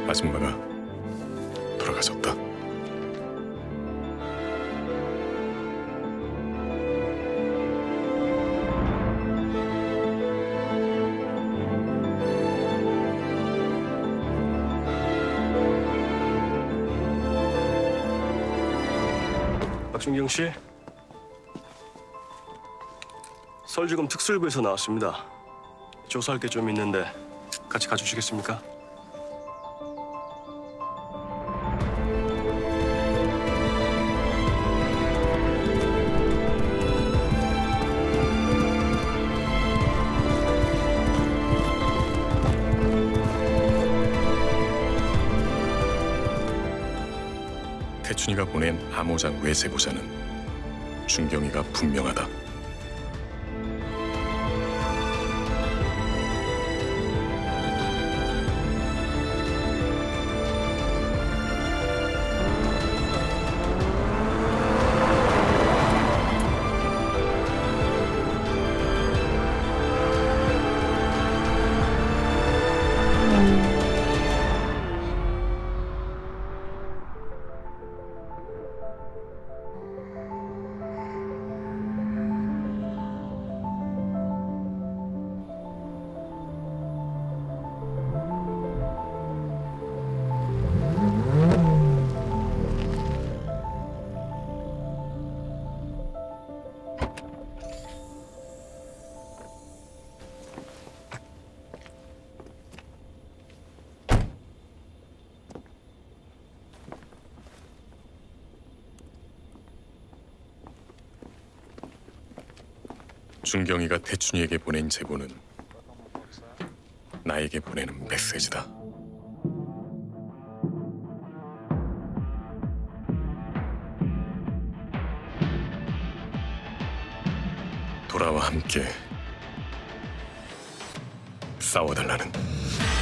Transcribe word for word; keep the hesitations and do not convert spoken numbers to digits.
아줌마가 돌아가셨다. 박준경 씨, 서울지검 특수일부에서 나왔습니다. 조사할 게 좀 있는데 같이 가주시겠습니까? 태춘이가 보낸 암호장 외세고자는 준경이가 분명하다. 준경이가 태춘이에게 보낸 제보는 나에게 보내는 메시지다. 돌아와 함께 싸워달라는.